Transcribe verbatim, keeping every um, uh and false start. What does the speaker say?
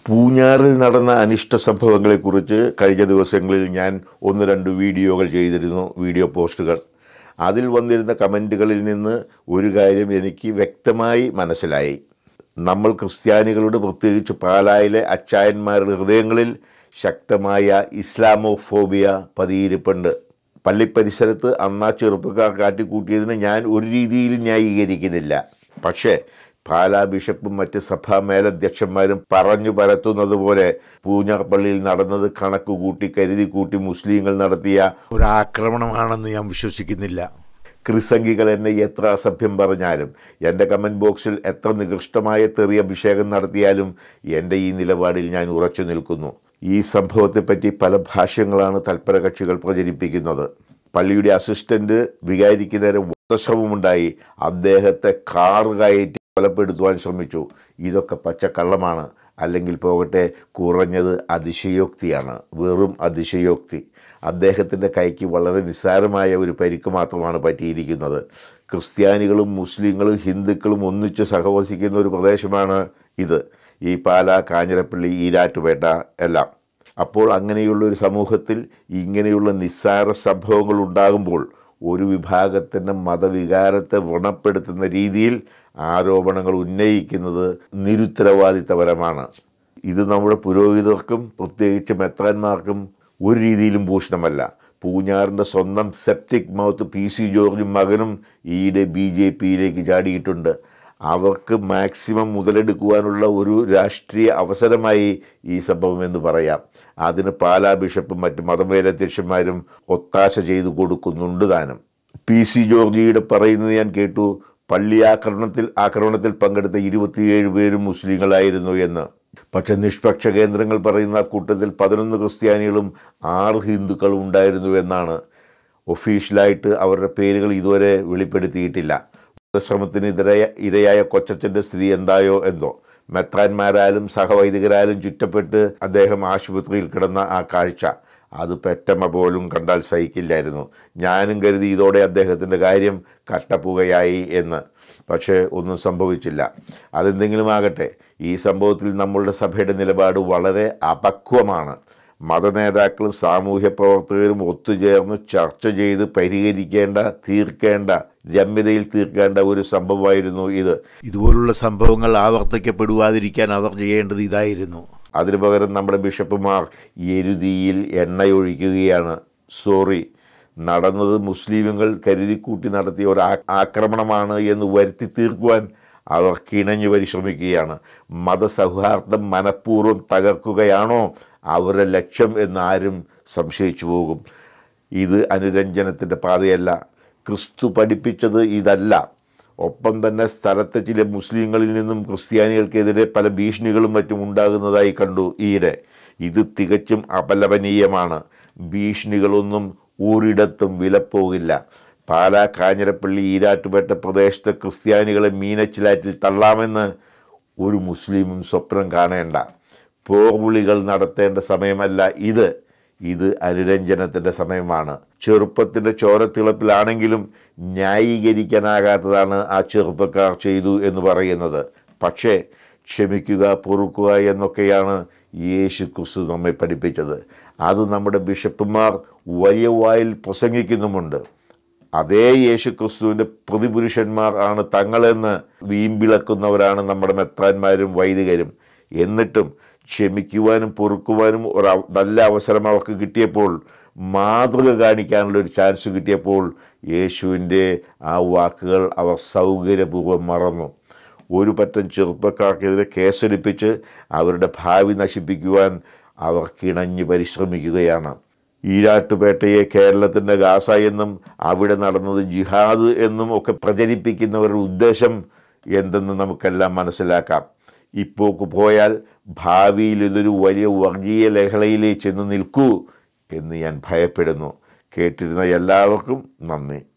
പൂഞ്ഞാറിൽ നടന്ന അനിഷ്ട സംഭവങ്ങളെക്കുറിച്ച് കഴിഞ്ഞ ദിവസങ്ങളിൽ ഞാൻ ഒന്ന് രണ്ട് വീഡിയോകൾ ചെയ്തിരുന്നു, വീഡിയോ പോസ്റ്റുകൾ. അതിൽ വന്നിരുന്ന കമൻറ്റുകളിൽ നിന്ന് ഒരു കാര്യം എനിക്ക് വ്യക്തമായി മനസ്സിലായി. നമ്മൾ ക്രിസ്ത്യാനികളുടെ, പ്രത്യേകിച്ച് പാലായിലെ അച്ചായന്മാരുടെ ഹൃദയങ്ങളിൽ ശക്തമായ ഇസ്ലാമോഫോബിയ പതിയിരിപ്പുണ്ട്. പള്ളിപ്പരിസരത്ത് അന്നാ ചെറുപ്പക്കാർ കാട്ടിക്കൂട്ടിയതിന് ഞാൻ ഒരു രീതിയിലും ന്യായീകരിക്കുന്നില്ല. പക്ഷേ പാലാ ബിഷപ്പും മറ്റ് സഭാ മേലധ്യക്ഷന്മാരും പറഞ്ഞു പരത്തുന്നത് പോലെ പൂഞ്ഞാർ പള്ളിയിൽ നടന്നത് കണക്ക് കൂട്ടി കരുതി കൂട്ടി മുസ്ലിങ്ങൾ നടത്തിയ ഒരു ആക്രമണമാണെന്ന് ഞാൻ വിശ്വസിക്കുന്നില്ല. ക്രിസംഗികൾ എന്നെ എത്ര അസഭ്യം പറഞ്ഞാലും, എൻ്റെ കമൻറ്റ് ബോക്സിൽ എത്ര നികൃഷ്ടമായ തെറിയ അഭിഷേകം നടത്തിയാലും എൻ്റെ ഈ നിലപാടിൽ ഞാൻ ഉറച്ചു നിൽക്കുന്നു. ഈ സംഭവത്തെപ്പറ്റി പല ഭാഷ്യങ്ങളാണ് തൽപര കക്ഷികൾ പ്രചരിപ്പിക്കുന്നത്. പള്ളിയുടെ അസിസ്റ്റൻ്റ് വികാരിക്ക് നേരെ വധശ്രമമുണ്ടായി, അദ്ദേഹത്തെ കാർ കയറ്റി കൊലപ്പെടുത്തുവാൻ ശ്രമിച്ചു. ഇതൊക്കെ പച്ചക്കള്ളമാണ്. അല്ലെങ്കിൽ പോകട്ടെ, കുറഞ്ഞത് അതിശയോക്തിയാണ്, വെറും അതിശയോക്തി. അദ്ദേഹത്തിൻ്റെ കൈക്ക് വളരെ നിസ്സാരമായ ഒരു പരിക്ക് മാത്രമാണ് പറ്റിയിരിക്കുന്നത്. ക്രിസ്ത്യാനികളും മുസ്ലിങ്ങളും ഹിന്ദുക്കളും ഒന്നിച്ച് സഹവസിക്കുന്ന ഒരു പ്രദേശമാണ് ഇത്, ഈ പാലാ, കാഞ്ഞിരപ്പള്ളി, ഈരാറ്റുപേട്ട എല്ലാം. അപ്പോൾ അങ്ങനെയുള്ള ഒരു സമൂഹത്തിൽ ഇങ്ങനെയുള്ള നിസ്സാര സംഭവങ്ങൾ ഉണ്ടാകുമ്പോൾ ഒരു വിഭാഗത്തിൻ്റെ മതവികാരത്തെ വ്രണപ്പെടുത്തുന്ന രീതിയിൽ ആരോപണങ്ങൾ ഉന്നയിക്കുന്നത് നിരുത്തരവാദിത്തപരമാണ്. ഇത് നമ്മുടെ പുരോഹിതർക്കും പ്രത്യേകിച്ച് മെത്രാന്മാർക്കും ഒരു രീതിയിലും ഭൂഷണമല്ല. പൂഞ്ഞാറിൻ്റെ സ്വന്തം സെപ്റ്റിക് മൗത്ത് പി സി ജോർജും മകനും ഈയിടെ ബി ജെ പിയിലേക്ക് ചാടിയിട്ടുണ്ട്. അവർക്ക് മാക്സിമം മുതലെടുക്കുവാനുള്ള ഒരു രാഷ്ട്രീയ അവസരമായി ഈ സംഭവം എന്ന് പറയാം. അതിന് പാലാ ബിഷപ്പും മറ്റ് മതമേലധ്യക്ഷന്മാരും ഒത്താശ ചെയ്തു കൊടുക്കുന്നുണ്ട് താനും. പി സി ജോർജിയുടെ പറയുന്നത് ഞാൻ കേട്ടു, പള്ളി ആക്രമണത്തിൽ ആക്രമണത്തിൽ പങ്കെടുത്ത ഇരുപത്തിയേഴ് പേരും മുസ്ലിങ്ങളായിരുന്നു എന്ന്. പക്ഷേ നിഷ്പക്ഷ കേന്ദ്രങ്ങൾ പറയുന്ന കൂട്ടത്തിൽ പതിനൊന്ന് ക്രിസ്ത്യാനികളും ആറ് ഹിന്ദുക്കളും ഉണ്ടായിരുന്നു എന്നാണ്. ഒഫീഷ്യലായിട്ട് അവരുടെ പേരുകൾ ഇതുവരെ വെളിപ്പെടുത്തിയിട്ടില്ല. ശ്രമത്തിന് ഇതരയ ഇരയായ കൊച്ചച്ഛൻ്റെ സ്ഥിതി എന്തായോ എന്തോ. മെത്രാന്മാരാലും സഹവൈദികരാലും ചുറ്റപ്പെട്ട് അദ്ദേഹം ആശുപത്രിയിൽ കിടന്ന ആ കാഴ്ച, അത് പെറ്റമ്മ പോലും കണ്ടാൽ സഹിക്കില്ലായിരുന്നു. ഞാനും കരുതി ഇതോടെ അദ്ദേഹത്തിൻ്റെ കാര്യം കട്ടപ്പുകയായി എന്ന്. പക്ഷേ ഒന്നും സംഭവിച്ചില്ല. അതെന്തെങ്കിലും ആകട്ടെ, ഈ സംഭവത്തിൽ നമ്മളുടെ സഭയുടെ നിലപാട് വളരെ അപക്വമാണ്. മതനേതാക്കളും സാമൂഹ്യ പ്രവർത്തകരും ഒത്തുചേർന്ന് ചർച്ച ചെയ്ത് പരിഹരിക്കേണ്ട, തീർക്കേണ്ട, രമ്യതയിൽ തീർക്കേണ്ട ഒരു സംഭവമായിരുന്നു ഇത്. ഇതുപോലുള്ള സംഭവങ്ങൾ ആവർത്തിക്കപ്പെടുവാതിരിക്കാൻ അവർ ചെയ്യേണ്ടത് ഇതായിരുന്നു. അതിനു പകരം നമ്മുടെ ബിഷപ്പുമാർ എരുതിയിൽ എണ്ണയൊഴിക്കുകയാണ്. സോറി, നടന്നത് മുസ്ലിമുകൾ കരുതിക്കൂട്ടി നടത്തിയ ഒരു ആക്രമണമാണ് എന്ന് വരുത്തി തീർക്കുവാൻ അവർ കിണഞ്ഞു പരിശ്രമിക്കുകയാണ്. മതസൗഹാർദ്ദം മനഃപൂർവ്വം തകർക്കുകയാണോ അവരുടെ ലക്ഷ്യം എന്ന് ആരും സംശയിച്ചു പോകും. ഇത് അനുരഞ്ജനത്തിൻ്റെ പാതയല്ല. ക്രിസ്തു പഠിപ്പിച്ചത് ഇതല്ല. ഒപ്പം തന്നെ സ്ഥലത്തെ ചില മുസ്ലിങ്ങളിൽ നിന്നും ക്രിസ്ത്യാനികൾക്കെതിരെ പല ഭീഷണികളും മറ്റും ഉണ്ടാകുന്നതായി കണ്ടു ഈയിടെ. ഇത് തികച്ചും അപലപനീയമാണ്. ഭീഷണികളൊന്നും ഒരിടത്തും വിലപ്പോകില്ല. പാലാ, കാഞ്ഞിരപ്പള്ളി, ഈരാറ്റുപേട്ട പ്രദേശത്തെ ക്രിസ്ത്യാനികളെ മീനച്ചിലാറ്റിൽ തള്ളാമെന്ന് ഒരു മുസ്ലിമും സ്വപ്നം കാണേണ്ട. പോർവിളികൾ നടത്തേണ്ട സമയമല്ല ഇത്. ഇത് അനുരഞ്ജനത്തിൻ്റെ സമയമാണ്. ചെറുപ്പത്തിൻ്റെ ചോരത്തിളപ്പിലാണെങ്കിലും ന്യായീകരിക്കാനാകാത്തതാണ് ആ ചെറുപ്പക്കാർ ചെയ്തു എന്ന് പറയുന്നത്. പക്ഷേ ക്ഷമിക്കുക, പൊറുക്കുക എന്നൊക്കെയാണ് യേശു ക്രിസ്തു നമ്മെ പഠിപ്പിച്ചത്. അത് നമ്മുടെ ബിഷപ്പുമാർ വലിയ വായിൽ പ്രസംഗിക്കുന്നുമുണ്ട്. അതേ യേശു ക്രിസ്തുവിൻ്റെ പ്രതിപുരുഷന്മാർ ആണ് തങ്ങളെന്ന് വീമ്പിളക്കുന്നവരാണ് നമ്മുടെ മെത്രാന്മാരും വൈദികരും. എന്നിട്ടും ക്ഷമിക്കുവാനും പൊറുക്കുവാനും ഒരു നല്ല അവസരം അവർക്ക് കിട്ടിയപ്പോൾ, മാതൃക കാണിക്കാനുള്ള ഒരു ചാൻസ് കിട്ടിയപ്പോൾ, യേശുവിൻ്റെ ആ വാക്കുകൾ അവർ സൗകര്യപൂർവ്വം മറന്നു. ഒരു പറ്റം ചെറുപ്പക്കാർക്കെതിരെ കേസെടുപ്പിച്ച് അവരുടെ ഭാവി നശിപ്പിക്കുവാൻ അവർ കിണഞ്ഞ് പരിശ്രമിക്കുകയാണ്. ഈരാറ്റുപേട്ടയെ കേരളത്തിൻ്റെ ഗാസ എന്നും അവിടെ നടന്നത് ജിഹാദ് എന്നും ഒക്കെ പ്രചരിപ്പിക്കുന്നവരുടെ ഉദ്ദേശം എന്തെന്ന് നമുക്കെല്ലാം മനസ്സിലാക്കാം. ഇപ്പോക്ക് പോയാൽ ഭാവിയിൽ ഇതൊരു വലിയ വർഗീയ ലഹളയിലേക്ക് ചെന്ന് നിൽക്കൂ എന്ന് ഞാൻ ഭയപ്പെടുന്നു. കേട്ടിരുന്ന എല്ലാവർക്കും നന്ദി.